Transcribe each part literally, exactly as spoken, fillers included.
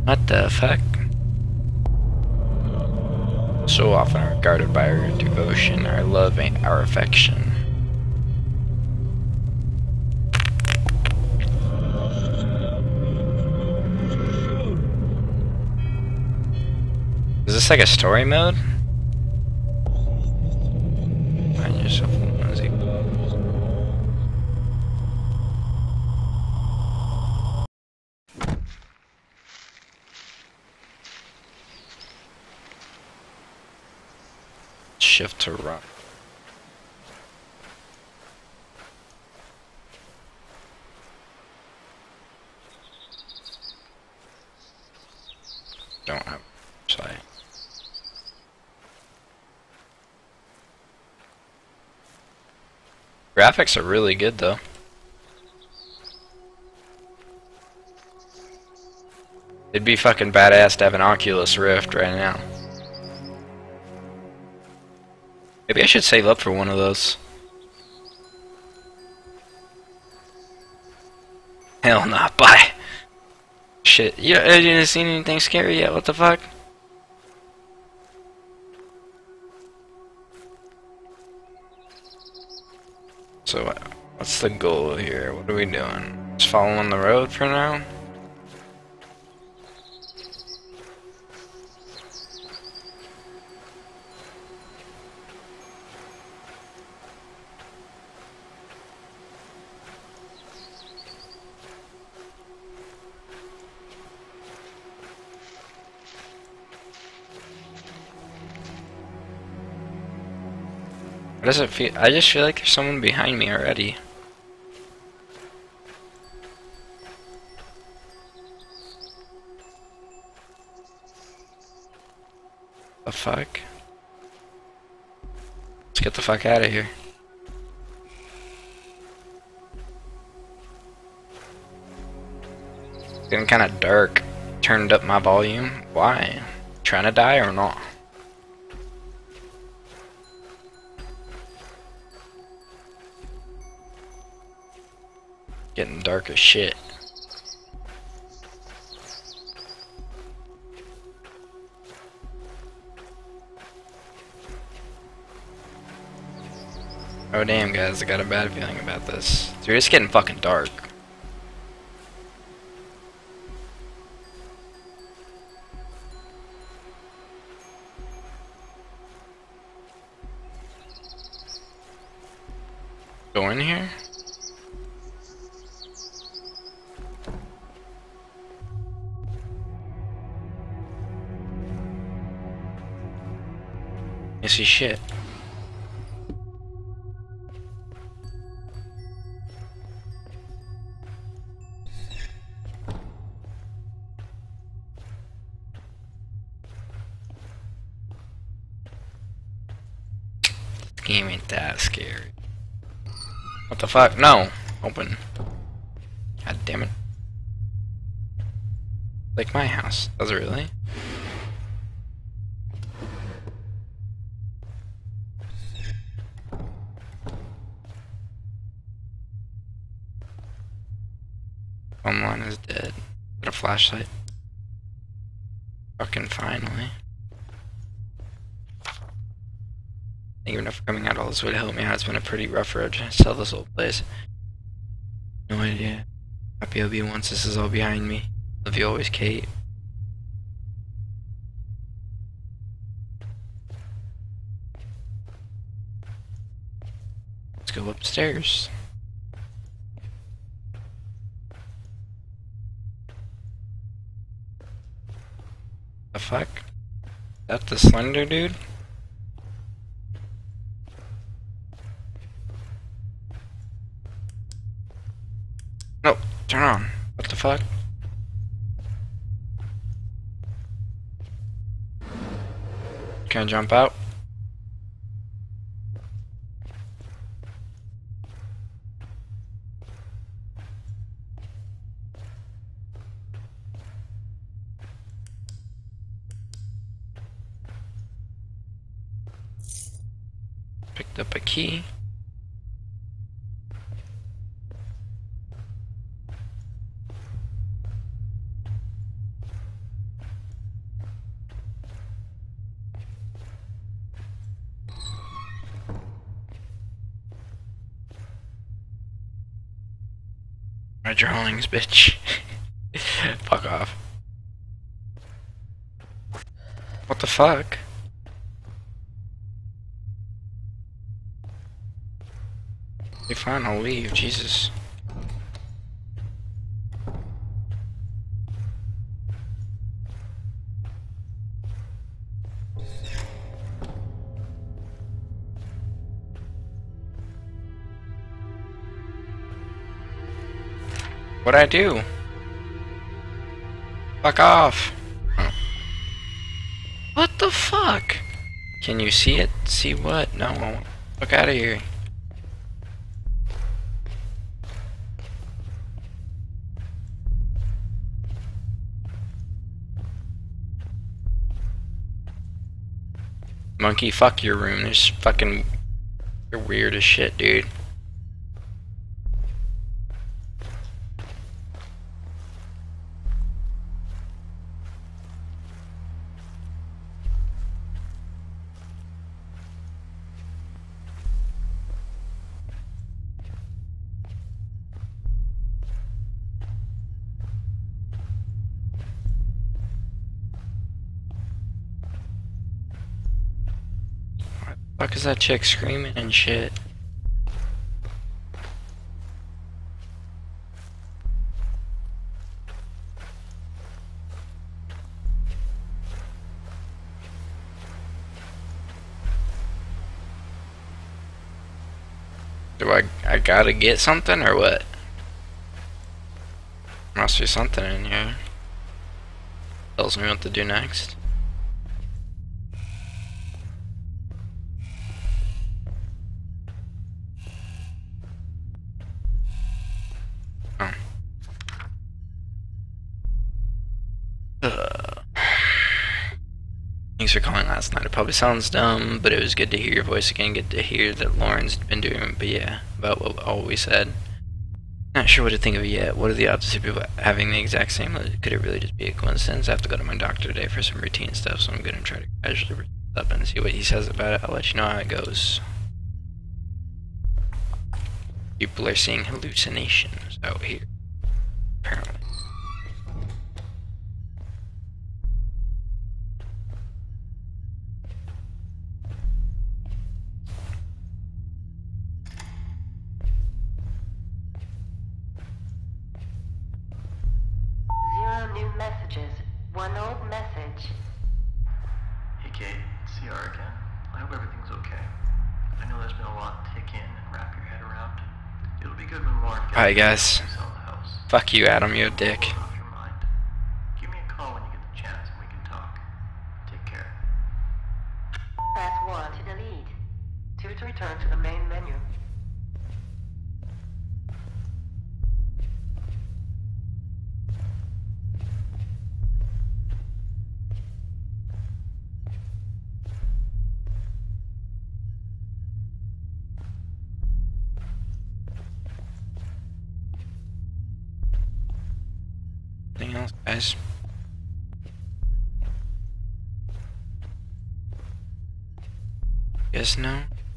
What the fuck? So often regarded by our devotion, our love, and our affection. Is this like a story mode? Find yourself a onesie. Shift to run. Don't have sight. Graphics are really good though. It'd be fucking badass to have an Oculus Rift right now. Maybe I should save up for one of those. Hell nah, bye. Shit, you, you didn't seen anything scary yet? What the fuck? So what, what's the goal here? What are we doing? Just following the road for now? Why does it feel? I just feel like there's someone behind me already. The fuck? Let's get the fuck out of here. It's getting kind of dark. Turned up my volume. Why? Trying to die or not? Getting dark as shit. Oh damn guys, I got a bad feeling about this. Dude, it's getting fucking dark. Go in here? I see shit. This game ain't that scary. What the fuck? No! Open. God damn it. Like my house. Does it really? Online is dead. Got a flashlight. Fucking finally. Thank you enough for coming out all this way to help me out. It's been a pretty rough road to sell this old place. No idea. Happy I'll be once this is all behind me. Love you always, Kate. Let's go upstairs. The fuck? Is that the Slender dude? No, turn on. What the fuck? Can I jump out? Picked up a key. My drawings, bitch. Fuck off. What the fuck? Okay, fine, I'll leave. Jesus. What'd I do? Fuck off. Oh. What the fuck? Can you see it? See what? No. Fuck out of here. Monkey, fuck your room. There's fucking... You're weird as shit, dude. Fuck is that chick screaming and shit? Do I I gotta get something or what? Must be something in here. Tells me what to do next. Thanks for calling last night. It probably sounds dumb, but it was good to hear your voice again. Good to hear that Lauren's been doing, but yeah, about what all we said. Not sure what to think of it yet. What are the odds of people having the exact same? Could it really just be a coincidence? I have to go to my doctor today for some routine stuff, so I'm gonna try to casually read up and see what he says about it. I'll let you know how it goes. People are seeing hallucinations out here, apparently. One old message. Hey Kate, it's C R again. I hope everything's okay. I know there's been a lot to take in and wrap your head around. It'll be good when Lauren gets Alright guys. sell the house. Fuck you, Adam, you're a dick. Get off your mind. Give me a call when you get the chance and we can talk. Take care. Press one to delete. Two to return to the main menu. Anything else, guys? Yes, no?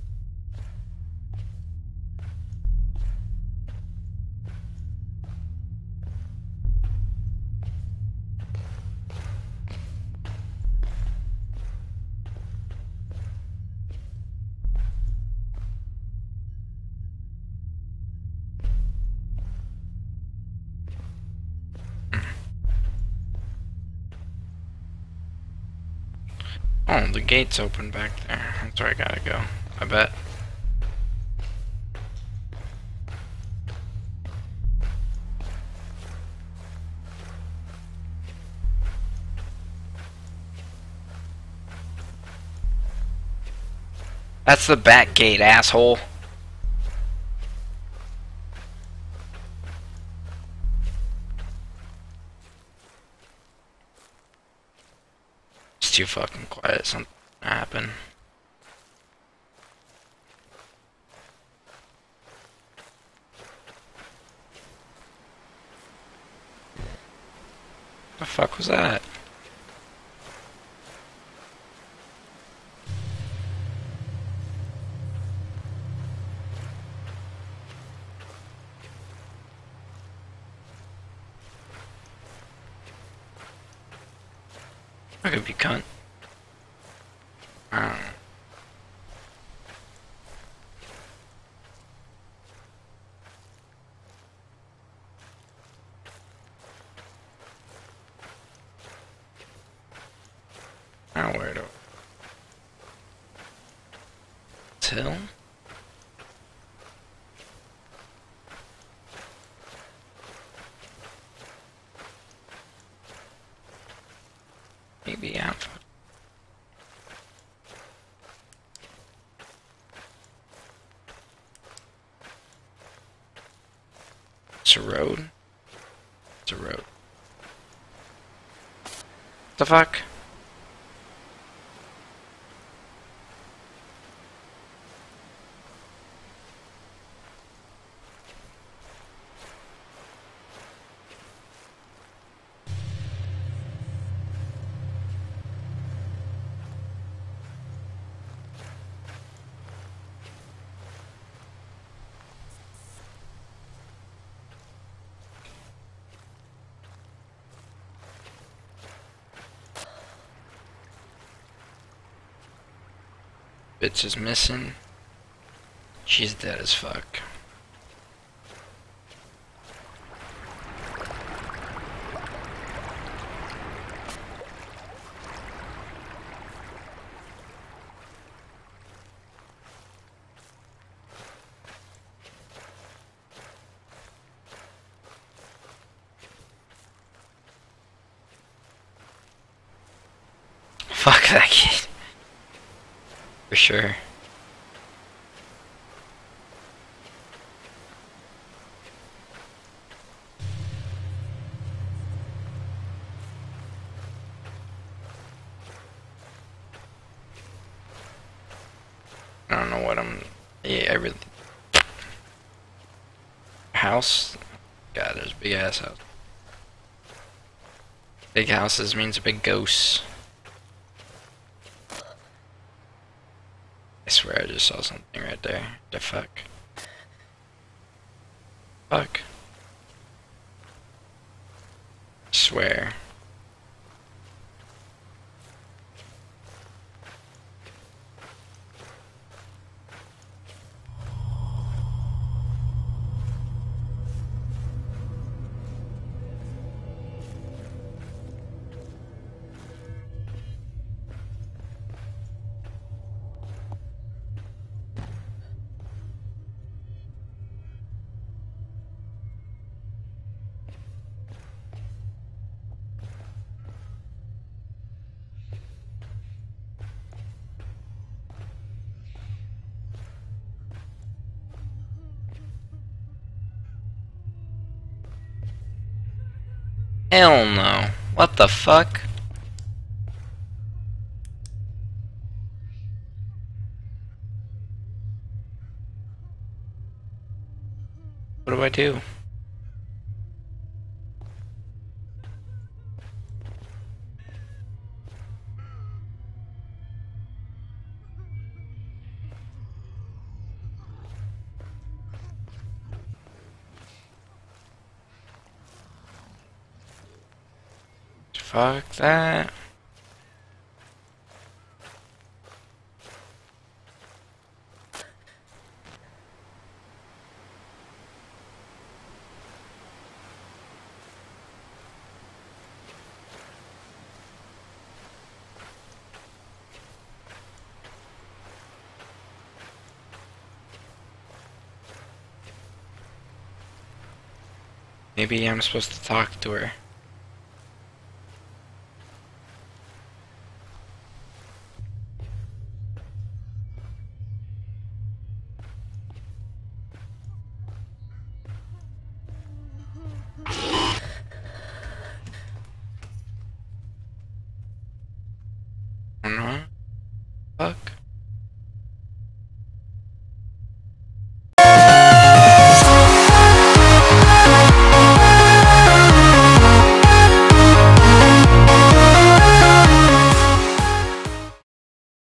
Oh, the gate's open back there. That's where I gotta go, I bet. That's the back gate, asshole. It's too fucking quiet. Something happened. The fuck was that? Fuck if you cunt. I don't know. Now where do Till? Maybe out. It's a road. It's a road. The fuck? Bitch is missing. She's dead as fuck. Fuck that kid. For sure. I don't know what I'm. Yeah, I really. House? God, there's a big ass house. Big houses means big ghosts. I swear I just saw something right there. The fuck? Fuck. I swear. Hell no. What the fuck? What do I do? Fuck that. Maybe I'm supposed to talk to her. I don't know. Fuck.